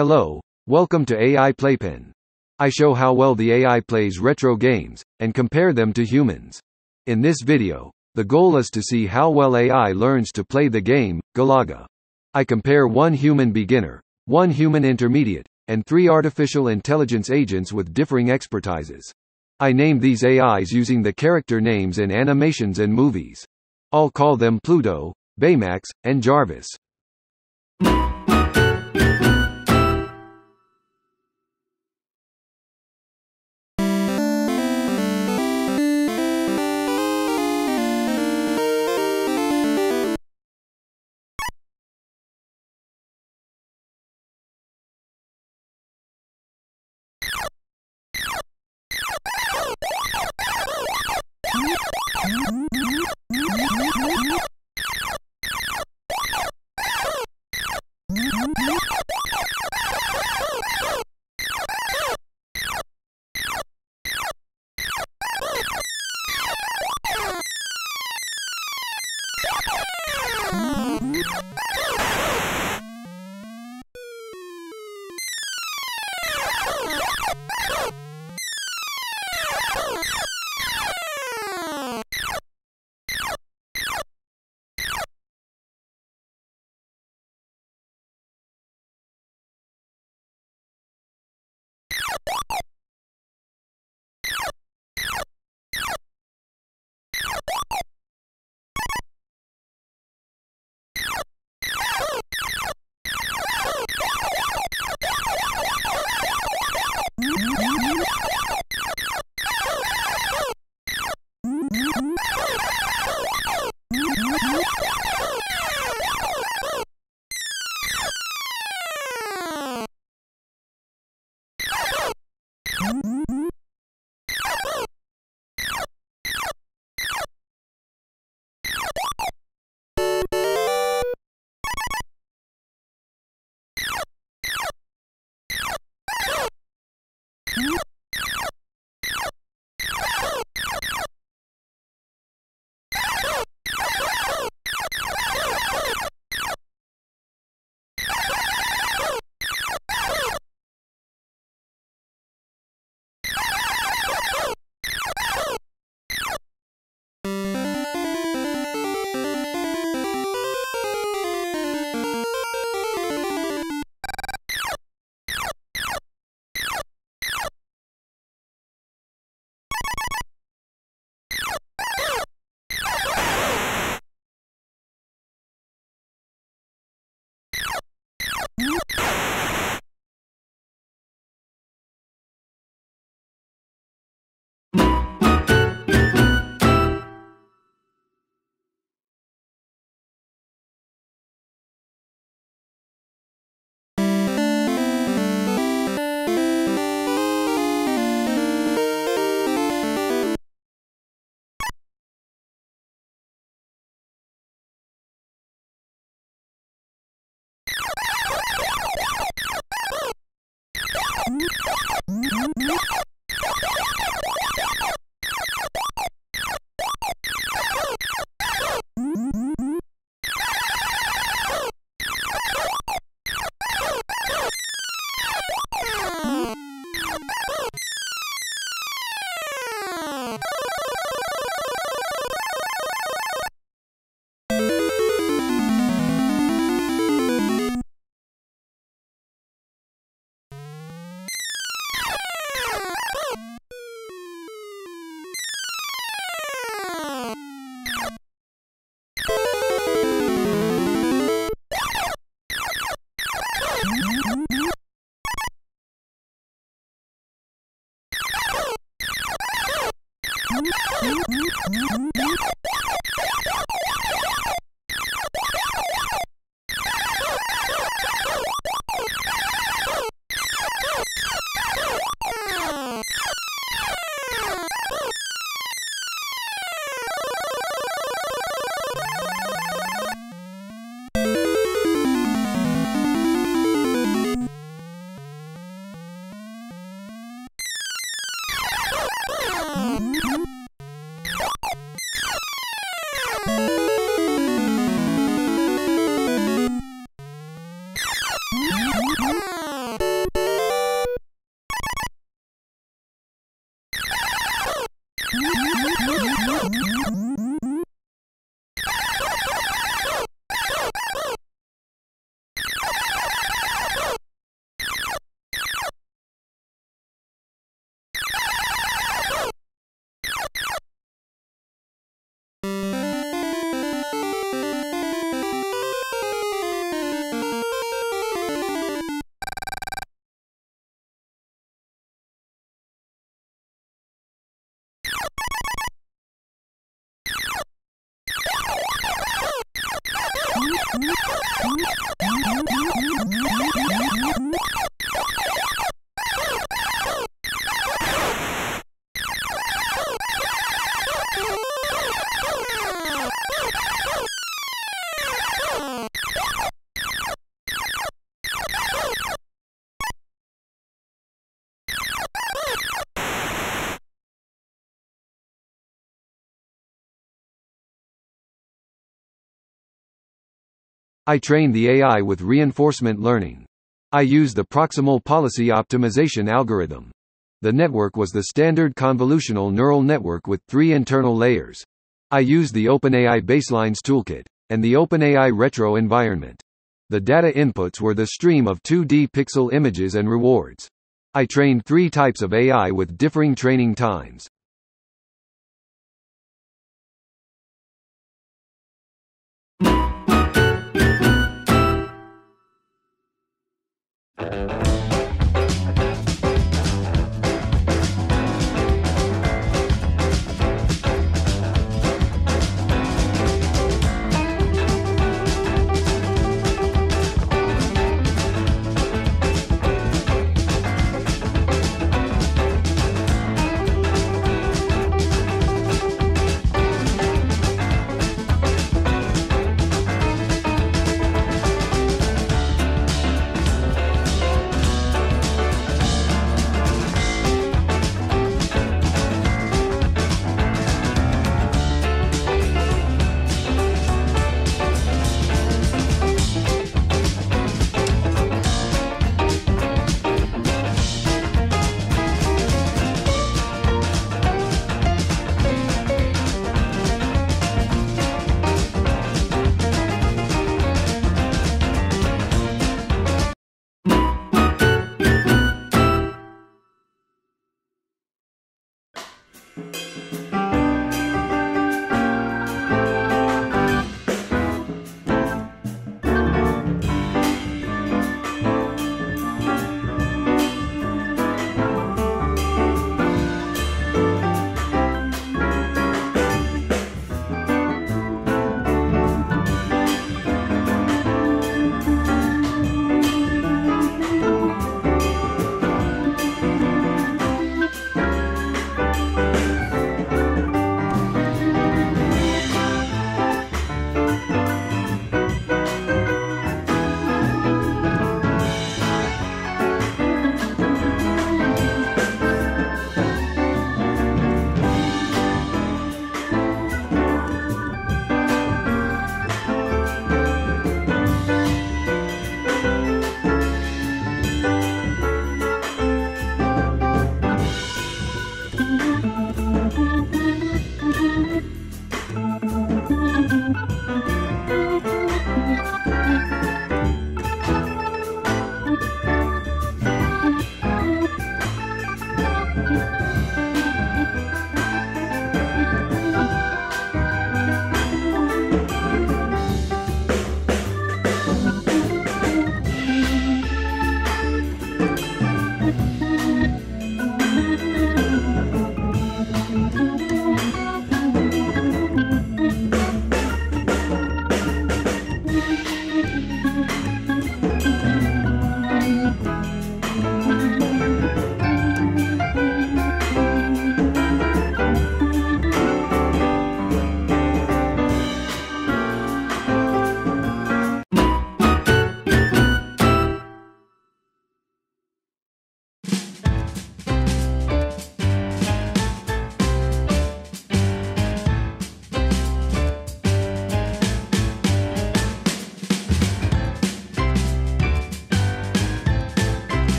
Hello, welcome to AI Playpen. I show how well the AI plays retro games, and compare them to humans. In this video, the goal is to see how well AI learns to play the game, Galaga. I compare one human beginner, one human intermediate, and 3 artificial intelligence agents with differing expertises. I named these AIs using the character names in animations and movies. I'll call them Pluto, Baymax, and JARVIS. I trained the AI with reinforcement learning. I used the Proximal policy optimization algorithm. The network was the standard convolutional neural network with 3 internal layers. I used the OpenAI Baselines toolkit and the OpenAI Retro environment. The data inputs were the stream of 2D pixel images and rewards. I trained 3 types of AI with differing training times.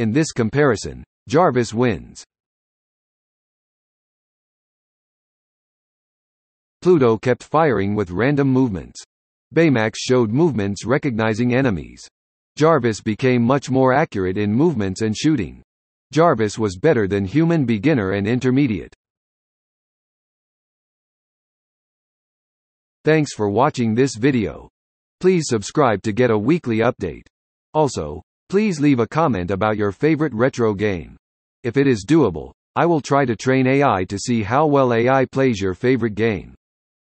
In this comparison, JARVIS wins. Pluto kept firing with random movements. Baymax showed movements recognizing enemies. JARVIS became much more accurate in movements and shooting. JARVIS was better than human beginner and intermediate. Thanks for watching this video. Please subscribe to get a weekly update. Also, please leave a comment about your favorite retro game. If it is doable, I will try to train AI to see how well AI plays your favorite game.